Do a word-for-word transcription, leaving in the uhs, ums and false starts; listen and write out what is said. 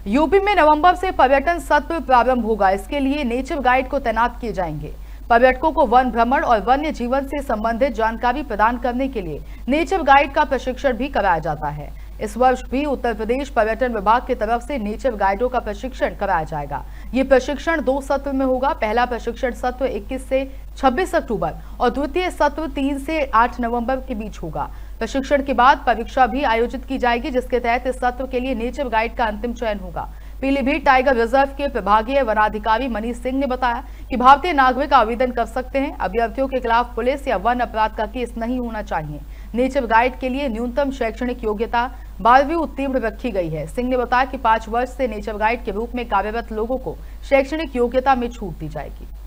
UP में नवंबर से पर्यटन सत्र प्रारंभ होगा। इसके लिए नेचर गाइड को तैनात किए जाएंगे। पर्यटकों को वन भ्रमण और वन्य जीवन से संबंधित जानकारी प्रदान करने के लिए नेचर गाइड का प्रशिक्षण भी कराया जाता है। इस वर्ष भी उत्तर प्रदेश पर्यटन विभाग की तरफ से नेचर गाइडों का प्रशिक्षण कराया जाएगा। ये प्रशिक्षण दो सत्र में होगा। पहला प्रशिक्षण सत्र इक्कीस से छब्बीस अक्टूबर और द्वितीय सत्र तीन से आठ नवंबर के बीच होगा। प्रशिक्षण के बाद परीक्षा भी आयोजित की जाएगी, जिसके तहत इस सत्र के लिए नेचर गाइड का अंतिम चयन होगा। पीलीभीत टाइगर रिजर्व के प्रभागीय वनाधिकारी मनीष सिंह ने बताया कि भारतीय नागरिक आवेदन कर सकते हैं। अभ्यर्थियों के खिलाफ पुलिस या वन अपराध का केस नहीं होना चाहिए। नेचर गाइड के लिए न्यूनतम शैक्षणिक योग्यता बारहवीं उत्तीर्ण रखी गई है। सिंह ने बताया कि पांच वर्ष से नेचर गाइड के रूप में कार्यरत लोगों को शैक्षणिक योग्यता में छूट दी जाएगी।